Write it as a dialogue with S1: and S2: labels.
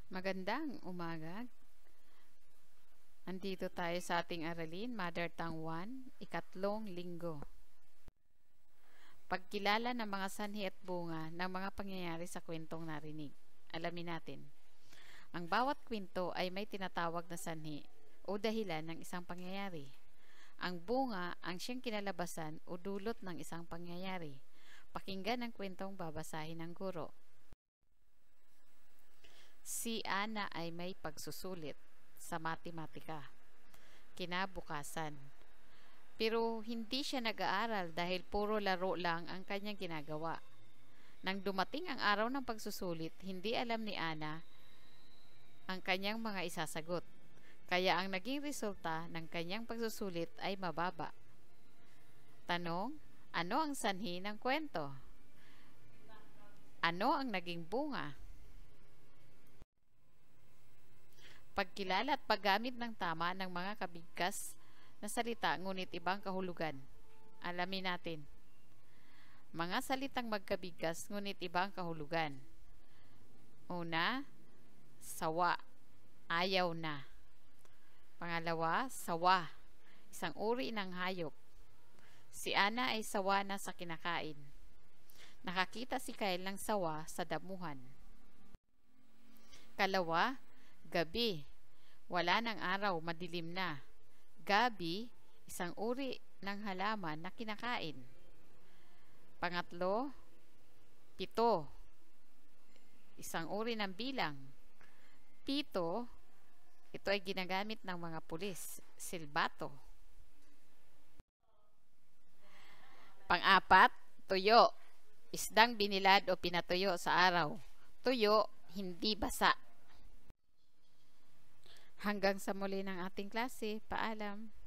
S1: Magandang umaga. Andito tayo sa ating aralin, Mother Tongue 1, ikatlong linggo. Pagkilala ng mga sanhi at bunga ng mga pangyayari sa kwentong narinig. Alamin natin. Ang bawat kwento ay may tinatawag na sanhi o dahilan ng isang pangyayari. Ang bunga ang siyang kinalabasan o dulot ng isang pangyayari. Pakinggan ang kwentong babasahin ng guro. Si Ana ay may pagsusulit sa matematika. Kinabukasan. Pero hindi siya nag-aaral dahil puro laro lang ang kanyang ginagawa. Nang dumating ang araw ng pagsusulit, hindi alam ni Ana ang kanyang mga isasagot. Kaya ang naging resulta ng kanyang pagsusulit ay mababa. Tanong, ano ang sanhi ng kwento? Ano ang naging bunga? Pagkilala at paggamit ng tama ng mga kabigkas na salita ngunit ibang kahulugan. Alamin natin. Mga salitang magkabigkas ngunit ibang kahulugan. Una, sawa, ayaw na. Pangalawa, sawa, isang uri ng hayop. Si Ana ay sawa na sa kinakain. Nakakita si Kyle ng sawa sa damuhan. Kalawa, gabi, wala ng araw, madilim na. Gabi, isang uri ng halaman na kinakain. Pangatlo, pito, isang uri ng bilang. Pito, ito ay ginagamit ng mga pulis. Silbato. Pang-apat, tuyo, isdang binilad o pinatuyo sa araw. Tuyo, hindi basa. Hanggang sa muli ng ating klase, paalam.